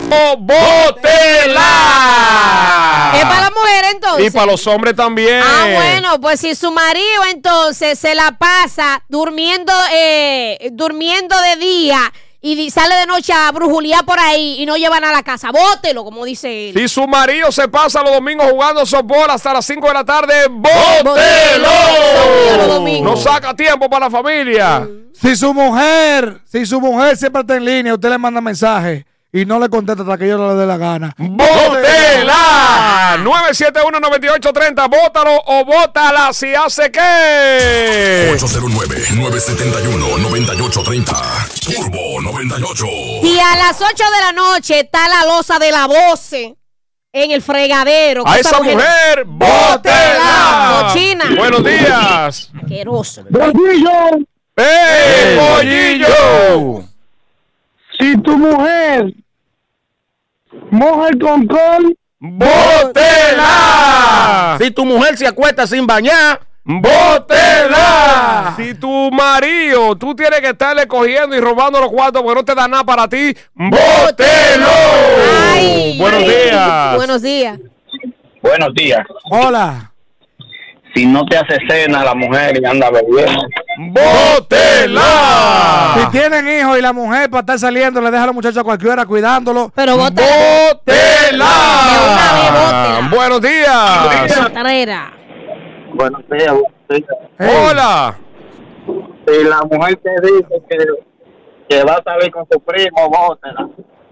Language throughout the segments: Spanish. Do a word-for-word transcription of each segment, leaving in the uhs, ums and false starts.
¡bótela! ¿Es para las mujeres entonces? Y para los hombres también. Ah, bueno, pues si su marido entonces se la pasa durmiendo, eh, durmiendo de día y sale de noche a brujulear por ahí y no lleva nada a la casa, bótelo, como dice él. Si su marido se pasa los domingos jugando softball hasta las cinco de la tarde, ¡bótelo! No saca tiempo para la familia. Mm. Si su mujer, si su mujer siempre está en línea, usted le manda mensaje y no le contesta hasta que yo le dé la gana, ¡bótela! nueve siete uno, nueve ocho tres cero, bótalo o bótala si hace qué. ocho cero nueve, nueve siete uno, nueve ocho tres cero. Turbo noventa y ocho. Y a las ocho de la noche está la loza de la voce en el fregadero. A esa mujer, mujer bótela. Cochina. Buenos días. Asqueroso. ¡Bollillo! ¡Eh, bollillo! Si tu mujer moja el concón, ¡bótela! Si tu mujer se acuesta sin bañar, ¡bótela! Si tu marido, tú tienes que estarle cogiendo y robando los cuartos porque no te da nada para ti, ¡bótelo! Ay, Buenos días. Buenos días. buenos días. Hola. Si no te hace cena la mujer y anda bebiendo, ¡bótela! Si tienen hijos y la mujer para estar saliendo le deja a la muchacha a cualquier hora cuidándolo, pero bótela. ¡Bótela! Buenos días. Tarera. buenos días. hey. Hola. Si la mujer te dice que, que va a salir con su primo, bótela.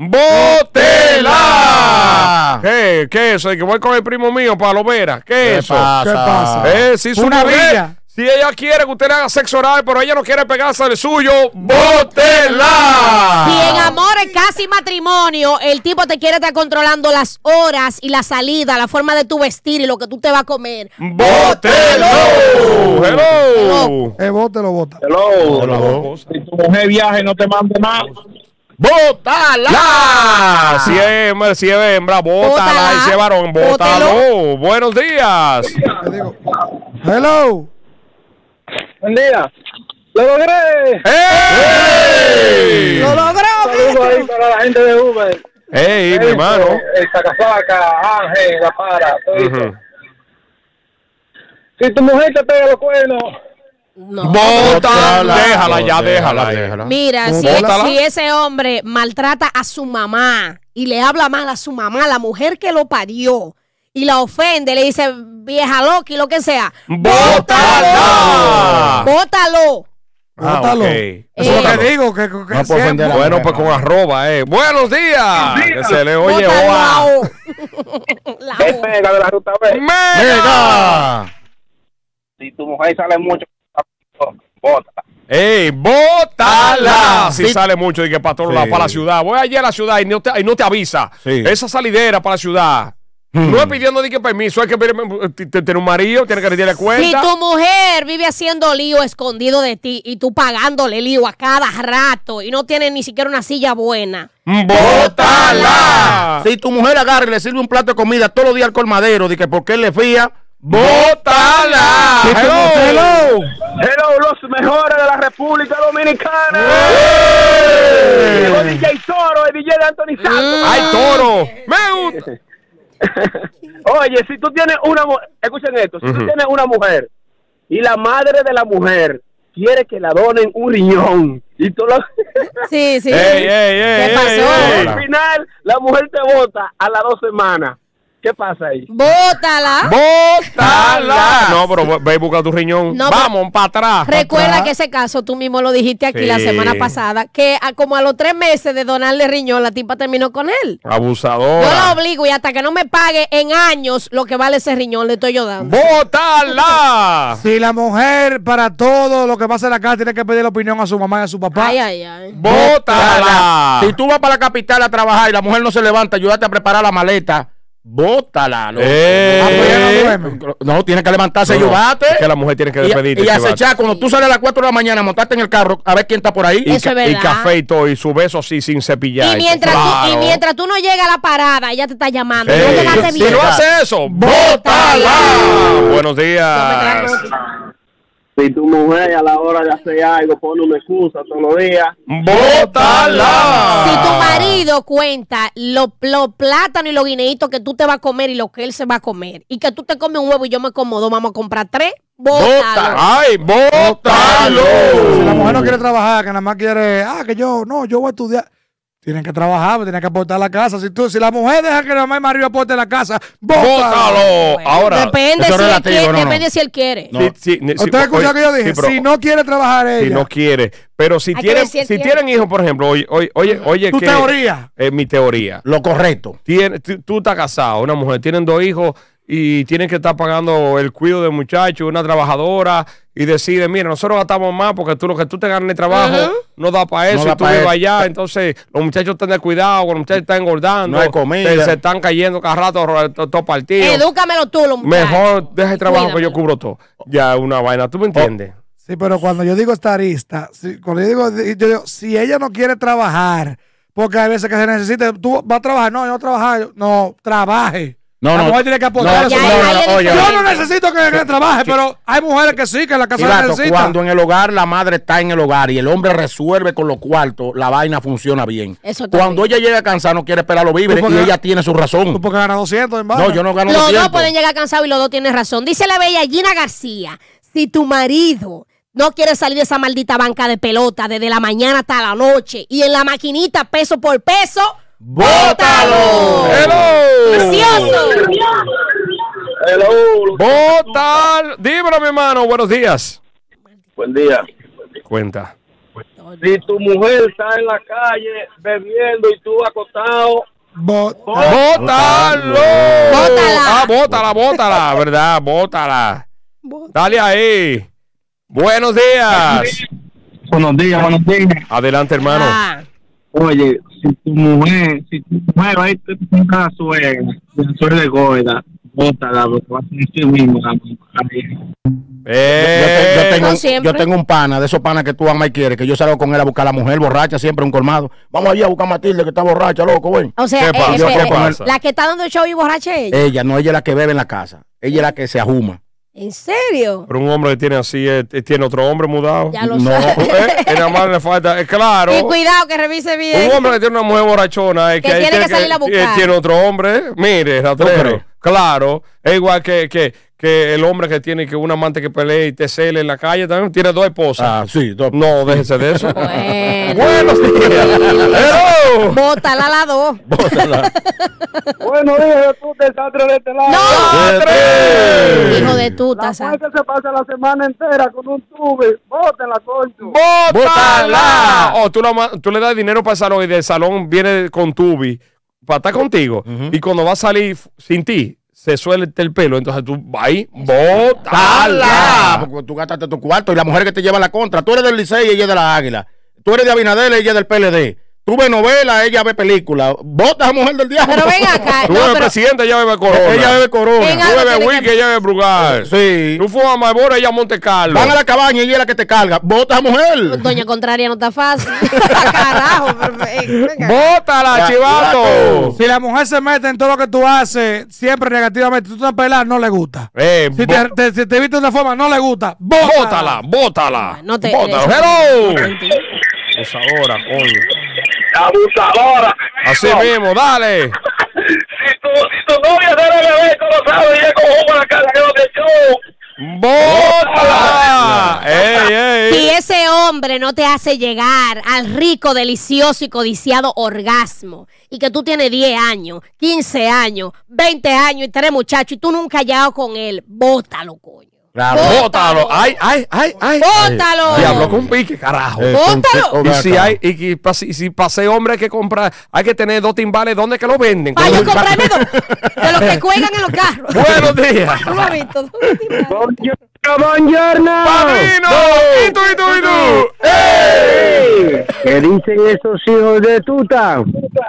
¡bótela! ¿Qué? ¿Qué es eso? Que voy con el primo mío para lo vera. ¿Qué es eso? ¿Qué pasa? Eh, si su Una mujer, villa. si ella quiere que usted le haga sexo oral, pero ella no quiere pegarse del suyo, ¡bótela! Si en amor es casi matrimonio, el tipo te quiere estar controlando las horas y la salida, la forma de tu vestir y lo que tú te vas a comer, ¡bótelo! ¡Hello! Eh, bótelo, bota. Hello. Hello. Si tu mujer viaja y no te manda nada, ¡bótala! Si es hembra, si es hembra, bótala. Y si es varón, bótalo. Buenos días. Te digo. Hello. buen día. ¡Lo logré! ¡Ey! ¡Lo logró! Saludos ahí para la gente de Uber. ¡Ey, mi hermano! El Sacafaca, Ángel, La Para, todo Uh-huh. eso. Si tu mujer te pega los cuernos, No. ¡bótala! Déjala ya, déjala. déjala. Mira, si, Bótala. si ese hombre maltrata a su mamá y le habla mal a su mamá, la mujer que lo parió, y la ofende, le dice vieja loca y lo que sea, ¡bótala! ¡bótalo! Ah, Bótalo. okay. Eso es lo que digo. Que, que No puedo siempre- ofender a la Bueno, mujer, pues con no. arroba, eh. Buenos días. Que se le oye Bótalo. oa. La ¿qué O. pega de la ruta B? ¡Mega! Si tu mujer sale mucho, bótala. ¡Ey, bótala! Si Sí. sale mucho y que para todos Sí. lados, para la ciudad. Voy allí a la ciudad y no te, y no te avisa. Sí. Esa salidera para la ciudad. No es pidiendo ni que permiso, hay que pedir- t- t- tener un marido, tiene que rendirle Si cuenta. tu mujer vive haciendo lío escondido de ti y tú pagándole lío a cada rato y no tienes ni siquiera una silla buena, ¡bótala! Si tu mujer agarra y le sirve un plato de comida todos los días al colmadero, de que porque él le fía, ¡bótala! Si tu Hello. mujer- Hello. Hello, los mejores de la República Dominicana. ¡Ey! Llegó D J Toro, el D J de Anthony Santos. ¡Ay, toro! ¡Me gusta! Oye, si tú tienes una mujer, escuchen esto, si Ujú. tú tienes una mujer y la madre de la mujer quiere que la donen un riñón y tú lo... sí, sí. ¡Ey, ey, ey! ¿Qué pasó? ey, ey. al final la mujer te vota a las dos semanas. ¿Qué pasa ahí? Bótala. ¡Bótala! No, pero ve y busca tu riñón. No, Vamos, para atrás. Recuerda atrás. que ese caso tú mismo lo dijiste aquí Sí. la semana pasada, que a, como a los tres meses de donarle riñón, la tipa terminó con él. Yo la Abusadora. obligo y hasta que no me pague en años lo que vale ese riñón, le estoy yo dando. ¡Bótala! Si la mujer para todo lo que pasa en la casa tiene que pedir la opinión a su mamá y a su papá. Ay, ay, ay. ¡Bótala! Si tú vas para la capital a trabajar y la mujer no se levanta, ayúdate a preparar la maleta, bótala. loco. ¡Ey! Ah, pues ella no duerme. No, tiene que levantarse y No, no, ayudarte. es que la mujer tiene que Y- despedirte. Y, y acechar, llevarte. cuando tú sales a las cuatro de la mañana, montarte en el carro a ver quién está por ahí. Y, Eso es ca- y verdad. café y todo, y su beso así sin cepillar. Y mientras, tú, Claro. y mientras tú no llegas a la parada, ella te está llamando. Ey, No llegaste si bien. no hace eso, ¡bótala! Buenos días. No me traes- Si tu mujer a la hora de hacer algo pone una excusa todos los días, ¡bótala! Si tu marido cuenta los lo plátanos y los guineitos que tú te vas a comer y lo que él se va a comer, y que tú te comes un huevo y yo me como dos, vamos a comprar tres, bótalo. ¡Ay, bótalo! Si la mujer no quiere trabajar, que nada más quiere, ah, que yo, no, yo voy a estudiar. Tienen que trabajar, tienen que aportar a la casa. Si tú, si la mujer deja que nada más el marido aporte a la casa, bótalo. ¡Bótalo! Bueno, Ahora, depende eso si, es él relativo, quiere, no, no. depende si él quiere. No. sí, sí, sí, ¿Usted escuchó que yo dije? sí, pero- si no quiere trabajar ella. si no quiere, pero si Hay que tienen, ver si él si quiere. tienen hijos, por ejemplo, oye, oye, oye, oye Tu que- teoría. Es mi teoría. Lo correcto. Tiene, tú, tú estás casado, una mujer, tienen dos hijos y tienen que estar pagando el cuidado del muchacho, una trabajadora, y decide, mira, nosotros gastamos más porque tú lo que tú te ganas en el trabajo Ajá. no da para eso, No da y tú pa' vives eso. allá, entonces los muchachos están de cuidado, los muchachos están engordando, No hay comida. Se, se están cayendo cada rato ro- to- todos partidos. Edúcamelo tú, los muchachos. Mejor deja el trabajo que yo Cuídamelo. cubro todo. Ya es una vaina, ¿tú me entiendes? Sí, pero cuando yo digo estarista, si, cuando yo digo, yo digo, si ella no quiere trabajar, porque hay veces que se necesita, tú vas a trabajar, no, yo no voy a trabajar, no, trabaje. No, la no. mujer tiene que aportar No, eso. ya, No, ya, no, ya no, es yo diferente. no necesito que, que trabaje, pero hay mujeres que sí, que en la casa Chivato, necesitan. cuando en el hogar la madre está en el hogar y el hombre resuelve con los cuartos, la vaina funciona bien. Eso está Cuando bien. ella llega cansada, no quiere esperar los víveres ¿Tú por y qué? ella tiene su razón. Tú porque ganas doscientos en No, barra. yo no gano Los dos doscientos. pueden llegar cansados y los dos tienen razón. Dice la bella Gina García, si tu marido no quiere salir de esa maldita banca de pelota desde la mañana hasta la noche y en la maquinita peso por peso, ¡bótalo! ¡Hello! ¡Precioso! hello, ¡Bótalo! Dímelo, mi hermano, buenos días. buen día. Cuenta. Si tu mujer está en la calle bebiendo y tú acostado, Bo- ¡Bótalo! Bótala. Ah, bótala, bótala, ¿verdad? Bótala. Dale ahí. Buenos días. buenos días, buenos días. Adelante, hermano. Ah, Oye, si tu mujer, si tu mujer va a irte con una suegra, la suegra de gorda, bótala, porque va a ser así mismo. Yo, Eh, te- yo tengo, No un- siempre. yo tengo un pana, de esos panas que tú amas y quieres, que yo salgo con él a buscar a la mujer borracha, siempre un colmado. Vamos allá a buscar a Matilde, que está borracha, loco, güey. o sea, ¿Qué eh, pasa? espera, ¿Qué pasa? la que está dando el show y borracha es ella. Ella, no, ella es la que bebe en la casa. Ella es la que se ajuma. ¿En serio? Pero un hombre que tiene así, eh, tiene otro hombre mudado. Ya lo No. sé. Eh, y nada más le falta, eh, claro. Y cuidado que revise bien. Un hombre que tiene una mujer borrachona eh, Que ahí tiene que salir a buscar. eh, tiene otro hombre, mire, rastrero. crees? Claro, es igual que, que, que el hombre que tiene que un amante que pelea y te cele en la calle también tiene dos esposas. Ah, sí, dos. No, déjese de eso. Bueno. Buenos días. Hello. Bótala a la dos. Bótala. Bueno, dije tú, desastre de este lado. ¡No! ¡Tres! Hijo de tuta, La sa- mujer que se pasa la semana entera con un tubo, bótenla, concho. ¡Bótala! Oh, tú, la ma- tú le das dinero para el salón y del salón viene con tubi para estar contigo. Y cuando va a salir f- sin ti, se suelta el pelo. Entonces tú vas ahí, ¡Bótala! ¡bótala! Porque tú gastaste tu cuarto y la mujer que te lleva la contra. Tú eres del Licey y ella es de la Águila. Tú eres de Abinader y ella es del P L D. Tú ves novela, ella ve película. Bota a esa mujer del diablo. Pero ven acá. Tú No, bebes pero presidente, ella bebe corona. Ella bebe corona. Venga. Tú Claro, bebes tiene whisky, que- ella bebe Brugal. Sí. Tú fumas Marlboro, ella Monte Carlo. Van a la cabaña y ella es la que te carga. Bota a esa mujer. Doña Contraria no está fácil. Carajo. Pero, eh, venga. ¡Bótala, Ya, chivato! Si la mujer se mete en todo lo que tú haces, siempre negativamente, tú te vas a pelar, no le gusta. Eh, Si bo- te, te, si te viste de una forma, no le gusta. Bótala, bótala. No te- Bótala. eso- ¡Hello! Abusadora, coño. Abusadora. Así mismo, dale. Si tu, si tu novia se debe beber, tú lo sabes, y es con jugo en la cara que no te echó. ¡Bótala! ¡Ey, ey! Si ese hombre no te hace llegar al rico, delicioso y codiciado orgasmo, y que tú tienes diez años, quince años, veinte años y tres muchachos, y tú nunca has llegado con él, bótalo, coño. Claro. ¡Bótalo! ¡Ay, ay, ay, ay! ¡Bótalo! Diablo con pique, carajo. Eh, ¡Bótalo! con- Y con- si hay, y, que pa- si, si pase hombre hay que comprar, hay que tener dos timbales, ¿dónde que lo venden? Vaya a Con- comprarme dos, de los que cuelgan en los carros. Buenos días. ¿Tú lo has visto? Buongiorno. ¡Padrino! ¿Y tú, y tú, y tú? ¡Ey! ¿Qué dicen esos hijos de tuta?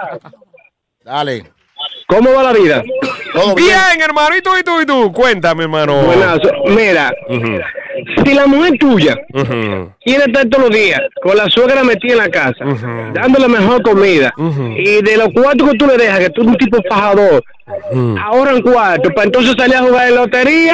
Dale. ¿Cómo va la vida? Todo bien. Bien, hermano, ¿y tú, y tú, y tú? Cuéntame, hermano. Buenazo. Mira, Ujú. si la mujer tuya Uh-huh. quiere estar todos los días con la suegra metida en la casa, Ujú. dándole mejor comida, Ujú. y de los cuartos que tú le dejas, que tú eres un tipo fajador, Ujú. ahorran cuartos, para entonces salir a jugar en lotería.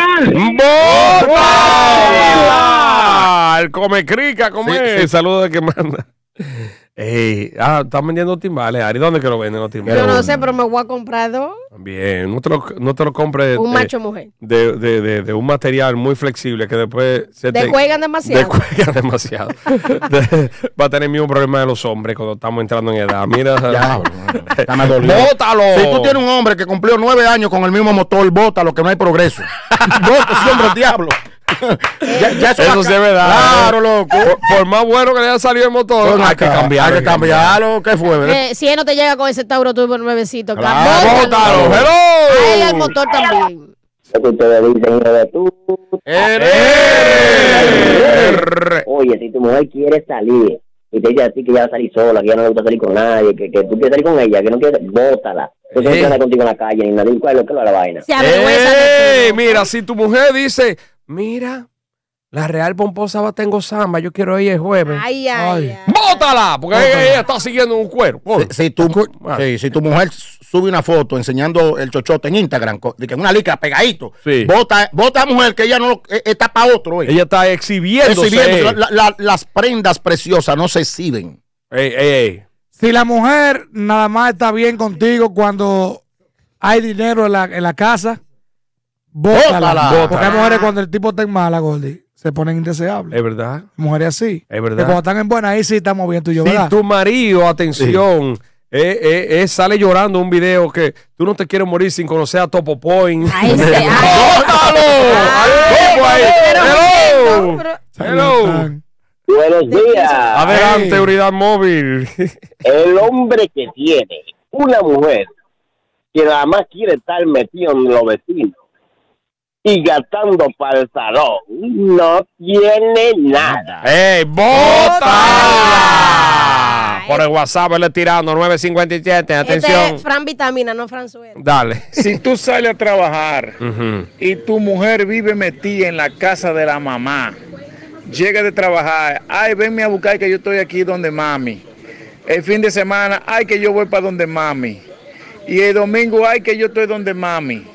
¡Bota! El come crica, come. Sí, sí. El saludo de que manda. Ey, ah, están vendiendo timbales, Ari. ¿Dónde que lo venden los timbales? Yo no sé, pero me voy a comprar dos. Bien, no te lo, no te lo compres Un eh, macho mujer. de, de, de, de un material muy flexible que después se te Descuelgan demasiado. descuelga demasiado. De- va a tener el mismo problema de los hombres cuando estamos entrando en edad. Mira, Ya, ya me dolió. ¡bótalo! Si tú tienes un hombre que cumplió nueve años con el mismo motor, bótalo, que no hay progreso. Bota siempre el diablo. ya, ya Eso va a sí ca- es verdad. Claro, loco. Por, por más bueno que le haya salido el motor, hay que cambiarlo. Hay que cambiarlo. ¿Qué fue? ¿verdad? Eh, si él no te llega con ese Tauro turbo nuevecito, Claro, ¡bótalo! bótalo. ¡Hello! A él el motor también. Lo que ustedes dicen de tú. ¡Eh! Oye, si tu mujer quiere salir y te dice a ti que ya va a salir sola, que ya no le gusta salir con nadie, que, que tú quieres salir con ella, que no quieres, bótala. Tú no Eh. quieres andar contigo en la calle ni nadie. ¿Cuál es lo que es la vaina? Se avergüenza de ¡Ey! ti, ¿no? Mira, si tu mujer dice, mira, la Real Pomposa va tengo samba, yo quiero ir el jueves. Ay, ay, Ay. ay. ¡Bótala! Porque ella, ella está siguiendo un cuero. Si, si tu, Ah. sí, si tu mujer sube una foto enseñando el chochote en Instagram, co- de que una licra pegadito, Sí. bota, bota a mujer que ella no lo- eh, está para otro. eh. Ella está exhibiéndose. Exhibiendo, la- la- las prendas preciosas no se exhiben. Ey, ey, ey. Si la mujer nada más está bien contigo cuando hay dinero en la, en la casa, bótala. Bótala. Porque hay Bótala. mujeres cuando el tipo está en mala, Gordy, se ponen indeseables. Es verdad. Mujeres así. Es verdad. Que cuando están en buena, ahí sí estamos bien tú y yo, Si ¿verdad? tu marido, atención, eh, eh, eh, sale llorando un video que tú no te quieres morir sin conocer a Topo Point. Ay, sí, ay. ¡Bótalo! ¡Al Topo ahí! Pero, ¡Hello! pero- ¡Hello! Buenos días. Adelante, Ey. unidad móvil. El hombre que tiene una mujer que nada más quiere estar metido en los vecinos y gastando para el salón, no tiene nada. ¡Ey, bótala! Por el WhatsApp, él le tirando nueve cincuenta y siete. Este Atención. es Fran Vitamina, no Fran Suero. Dale. Si tú sales a trabajar Ujú. y tu mujer vive metida en la casa de la mamá, llega de trabajar, ay, venme a buscar que yo estoy aquí donde mami. El fin de semana, ay, que yo voy para donde mami. Y el domingo, ay, que yo estoy donde mami.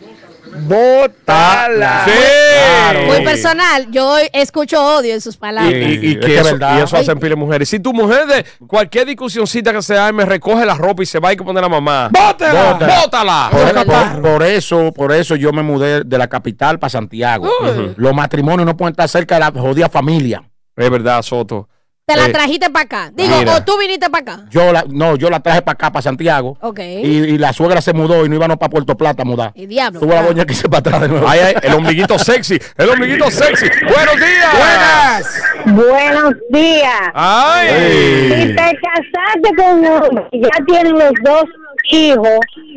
Bótala. Sí. Muy personal, yo escucho odio en sus Y, palabras. y- y Es que que eso, verdad. y eso hacen pile mujeres. Si tu mujer de cualquier discusioncita que se arme recoge la ropa y se va, hay que poner a la mamá. ¡Bótala! ¡Bótala! Por, es verdad. por- por eso, por eso yo me mudé de la capital para Santiago. Uy. Los matrimonios no pueden estar cerca de la jodida familia. Es verdad, Soto. Te la Eh, trajiste para acá. Digo, mira. o tú viniste para acá. Yo la, no, yo la traje para acá, para Santiago. Ok. Y, y la suegra se mudó y no íbamos para Puerto Plata a mudar. Y diablo. Tuvo la claro. doña que se para atrás de nuevo. Ay, ay, el ombliguito sexy. El ombliguito sexy. ¡Buenos días! ¡Buenas! Buenos días. ¡Ay! Si te casaste con un hombre y ya tienen los dos hijos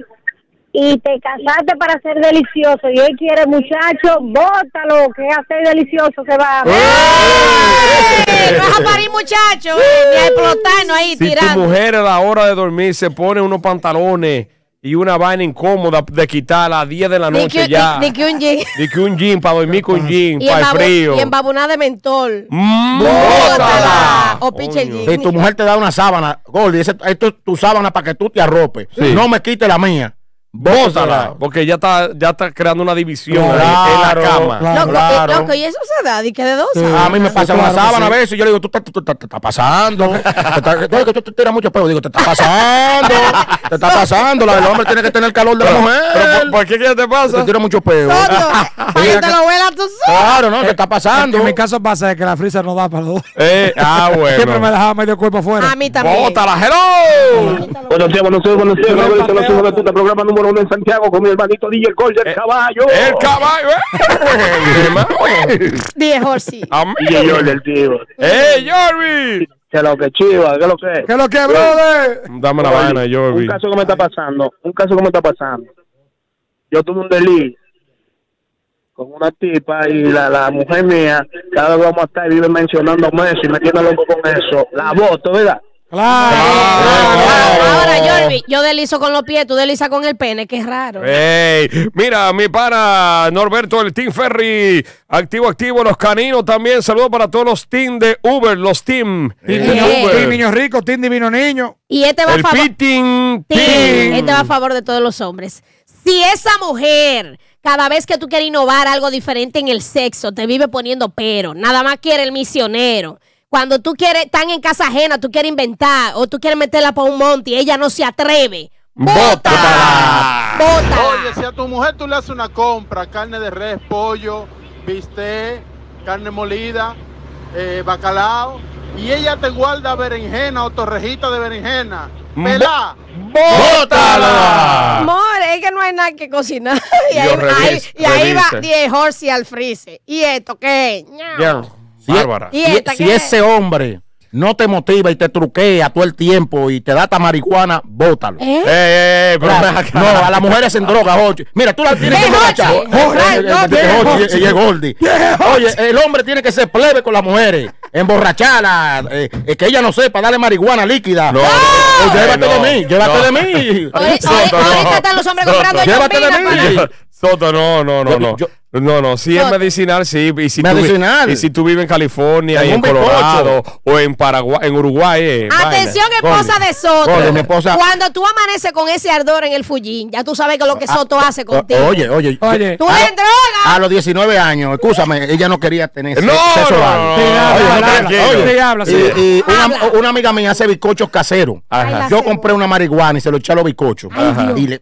y te casaste para ser delicioso y él quiere muchacho, bótalo, que hacer delicioso se va. ¡Ey! Vas a parir, muchacho. eh, Ni a explotarnos ahí Si tu tirando. mujer a la hora de dormir se pone unos pantalones y una vaina incómoda de quitar a las diez de la Ni noche que, ya. ni- ni que un jean. Ni que un jean para dormir con jean, Y para el embabu- frío. y embabunada de mentol. Mm, Bótala. bótala. O piche el Coño. jean. Si tu mujer te da una sábana, Gordy, ese- esto es tu sábana para que tú te arropes. Sí. No me quite la mía. Bótala. Porque ya está, ya está creando una división ahí Claro, en la cama. claro. Loco, Claro. eh, loco, y eso se da, di que de dos. Sí. sábanas. A mí me pasa claro una que sábana sí. a veces y yo le digo, tú te, tú te- te está pasando. Te está- no, que tú te tiras mucho pelo. Digo, te está pasando. Te está pasando. La del hombre tiene que tener el calor de la mujer. Pero, ¿por, por qué qué te Te pasa? tira mucho pelo. Soto, para que te lo vuelas tú solo. Claro, no, te está pasando. En mi caso pasa de que la frisa no da para los dos. Eh, ah, Siempre me bueno. dejaba medio cuerpo afuera. A mí también. Bótala, hello. Buenos días, buenos días, buenos días. Pero Buenos días, Mateo. los hijos de puta, programa número uno en Santiago con mi hermanito D J El Gol del Eh, Caballo. El caballo. eh. Dije Horsey. Am- D J Jordi, el tío. ¡Eh, Jorvi! ¿Qué es lo que chiva? ¿Qué es lo que es? ¿Qué es lo que, brother? Dame la Oye, vaina, Jorvi. Un caso que me está pasando, un caso que me está pasando. Yo tuve un delito con una tipa y la, la mujer mía, cada vez que vamos a estar, vive mencionando Messi, metiendo loco con eso. La voto, ¿verdad? Claro. Ah, ahora, Jorvi, yo deslizo con los pies, tú deslizas con el pene, que es raro. Ey, mira, mi pana Norberto, el Team Ferry, activo, activo, los caninos también. Saludos para todos los team de Uber, los team. Team, Eh, niño, Uber. team Niños Ricos, Team Divino Niño. Y este va a El favor. fitting Sí, team. este va a favor de todos los hombres. Si esa mujer, cada vez que tú quieres innovar algo diferente en el sexo, te vive poniendo pero, nada más quiere el misionero. Cuando tú quieres, están en casa ajena, tú quieres inventar o tú quieres meterla para un monte y ella no se atreve. ¡Bótala! ¡Bótala! Oye, si a tu mujer tú le haces una compra, carne de res, pollo, bistec, carne molida, eh, bacalao, y ella te guarda berenjena o torrejita de berenjena, pelá. ¡Bótala! Amor, es que no hay nada que cocinar. Y Yo ahí, revise, ahí- y ahí va revise. diez horsi al freezer. ¿Y esto qué? Ya. Si, Bárbara. ¿Y si- esta si qué? ese hombre no te motiva y te truquea todo el tiempo y te da esta marihuana, bótalo. ¿Eh? Ey, ey, ey, pero Claro. ven acá. No, a las mujeres en droga, Jochi. Mira, tú la tienes que ¿Qué, emborrachar. Jochi? Jo- Right, eh, no, eh, ¿qué, Jochi, Jochi? ella es Goldie. Oye, el hombre tiene que ser plebe con las mujeres. Emborracharla, eh, eh, que ella no sepa, darle marihuana líquida. No, O no, llévate no, de mí, llévate no. de mí. Ahorita, Soto, no. ahorita están los hombres Soto. comprando Llévate de yombina mí. para- Soto, no, no, no, Yo- no. yo- No, no, si es Soto. medicinal, sí. Y si, Medicinal. Tú, vi- y si tú vives en California, En y en un bizcocho. Colorado, o en Paraguay, en Uruguay. Eh, Atención, vaina. esposa de Soto. Gordy, mi esposa- Cuando tú amaneces con ese ardor en el fullín, ya tú sabes que lo que Soto hace O- contigo. Oye, oye. Oye. Tú a, le lo- drogas. a los diecinueve años, escúchame, ella no quería tener No, se- sexo no, oral. no, Sí, no, habla, no, habla, tranquilo. habla. Sí, habla, sí. Y, y una, Habla. una amiga mía hace bizcochos caseros. Ajá. Ay, la Yo cebolla. compré una marihuana y se lo eché a los bizcochos. Ay, Dios. Y le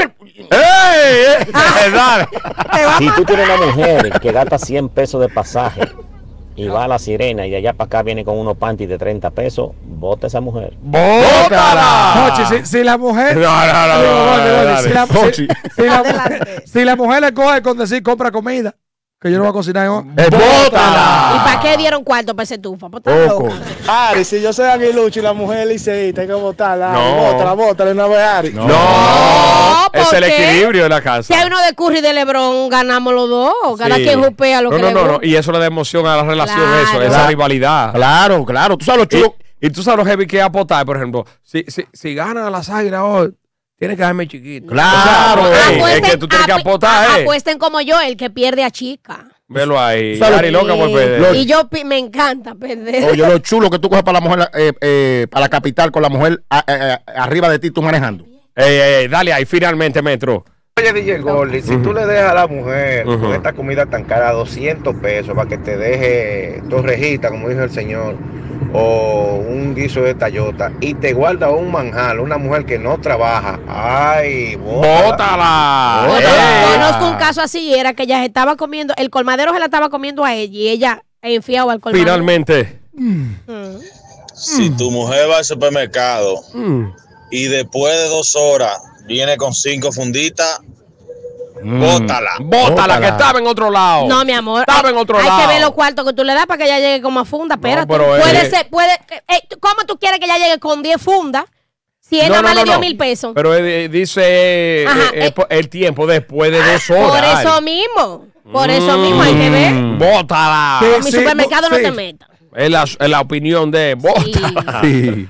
¡Ey! ey, dale. Te va a Si tú matar. tienes una mujer que gasta cien pesos de pasaje y va a La Sirena y de allá para acá viene con unos panties de treinta pesos, bota esa mujer. ¡Bótala! Jochi, si, si la mujer. No, no, no, no, Digo, Gordy, dale, Gordy, si la- dale. si- si la- Adelante. Si la mujer le coge con decir compra comida, que yo no voy a cocinar hoy. ¡Bótala! ¿Y para qué dieron cuarto para ese tufa? Pues está Poco. loca. Ari, si yo soy aguilucho y la mujer liceísta, hay que botarla. No. Bótala, bótala una vez, Ari. No, No, es el ¿por qué? equilibrio de la casa. Si hay uno de Curry y de Lebron, ganamos los dos. Cada Sí. quien jupea lo no, que no, le no, no, gusta. y eso le da emoción a la relación, Claro. eso, esa Claro. rivalidad. Claro, claro. Tú sabes lo chulo. Y, y tú sabes lo heavy que es apostar, por ejemplo, si, si, si ganan las águilas hoy, tienes que darme chiquito. Claro, O sea, ey, ey, Apuesten- es que tú tienes que apu- apostar, a- eh. Apuesten como yo, el que pierde a chica. Velo ahí. ¿Sabes? Ari loca por Sí. perder. Y yo pi- me encanta perder. Oye, lo chulo que tú coges para la mujer, eh, eh, para la capital con la mujer a- a- a- arriba de ti, tú manejando. Ey, ey, ey, dale ahí, finalmente, Metro. Oye, D J Gordy, si tú le dejas a la mujer Ujú. con esta comida tan cara, doscientos pesos, para que te deje torrejita, como dijo el señor, o un guiso de tallota, y te guarda un manjar, una mujer que no trabaja, ay, bótala. ¡Bótala! Conozco- Ey. Conozco un caso así, y era que ella se estaba comiendo, el colmadero se la estaba comiendo a ella y ella enfiaba al colmadero. Finalmente. Mm. Si tu mujer va al supermercado Mm. y después de dos horas viene con cinco funditas, bótala. Bótala, Bótala. que estaba en otro lado. No, mi amor. Estaba hay, en otro hay lado. que ver los cuartos que tú le das para que ella llegue como a funda. Espérate. pero, eh, puede eh. ser, puede. eh, ¿Cómo tú quieres que ella llegue con diez fundas? Si él No, nada más no, le dio no. mil pesos. Pero eh, dice Ajá, eh, eh, eh. po- el tiempo después de dos horas. Por eso mismo. Por eso mismo hay que ver. Mm, Bótala. Sí. Con mi supermercado no sí. te metas. Es la, es la opinión de Bótala. Sí.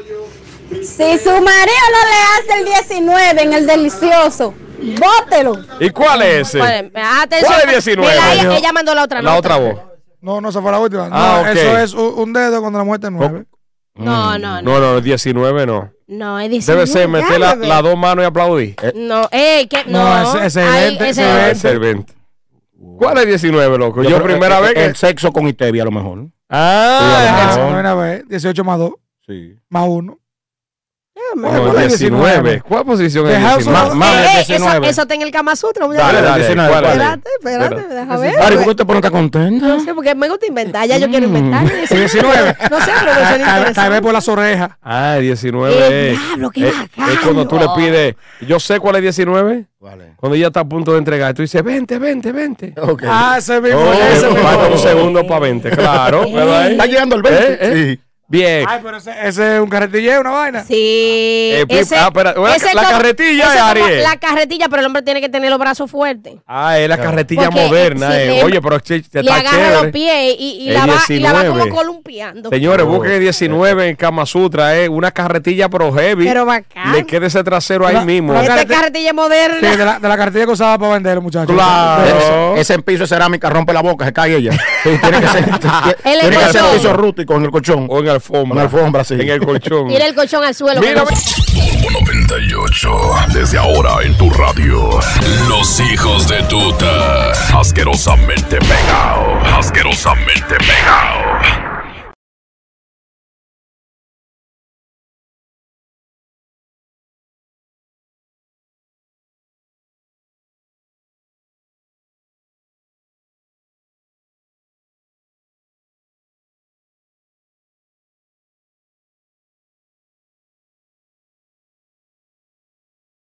Si su marido no le hace el diecinueve en el delicioso, bótelo. ¿Y cuál es ese? Pues, atención. ¿Cuál es diecinueve? Mira, ella, ella mandó la otra La nota. otra voz. No, no, esa fue la última. No, Ah, ok. eso es un, un dedo cuando la muerte es nueve. No, no, no. No, no, diecinueve no. No, es diecinueve. Debe ser meter la- Déjame las ver. dos manos y aplaudir. No, ey, que no. No, ese- ese Ay, veinte, ese ese Debe veinte. ser veinte. ¿Cuál es diecinueve, loco? Yo, creo primera que- vez que... El sexo con Itevi a lo mejor. Ah, Ah, no. no, una vez. dieciocho más dos, Sí. más uno. no, ¿Cuál es diecinueve. ¿Cuál posición es The House of- diecinueve? Más- más de Eh, eh, diecinueve. Eso, eso está en el Kama Sutra. Dale, muchacho. dale, diecinueve, ¿cuál es? Espérate, espérate, deja ver. Ari, ¿por qué te pones tan contenta? No sé, porque me gusta inventar. Ya yo quiero inventar. diecinueve. No sé, pero me suena Tal- Tal tal vez interesante. por las orejas. Ah, diecinueve. ¡Eh, es- diablo, qué es, bacano! es cuando tú le pides... Yo sé cuál es diecinueve. Vale. Cuando ella está a punto de entregar. Tú dices, vente, vente, vente. Ok. Ah, ese mismo. Oh, ese mismo. falta un segundo para veinte. Claro. ¿verdad ahí? Está llegando el ¿Eh? veinte. ¿Eh? Sí. Bien. Ay, pero ese, ese es un carretilleo, una vaina. Sí. Eh, ese, ah, espera, una- ese la como- carretilla ese es como Ariel. La carretilla, pero el hombre tiene que tener los brazos fuertes. Ah, es la carretilla Porque, moderna. si eh. le- Oye, pero che, Le está agarra chévere. los pies y, y, Es la va, y la va como diecinueve. columpiando. Señores, busquen diecinueve en Kama Sutra, eh, una carretilla pro heavy. Pero bacán. Le quede ese trasero ahí Una- mismo. una Esta carretilla- carretilla moderna. Sí, de la, de la carretilla que usaba para vender, muchachos. Claro. Ese, ese en piso de cerámica rompe la boca, se cae ella. Sí, tiene que ser, El tiene que ser colchón. piso rústico en el colchón. O en alfombra. En alfombra, sí. En el colchón. Tira el colchón al suelo. Mira, Turbo noventa y ocho, desde ahora en tu radio. Los hijos de tuta. Asquerosamente pegado. Asquerosamente pegado.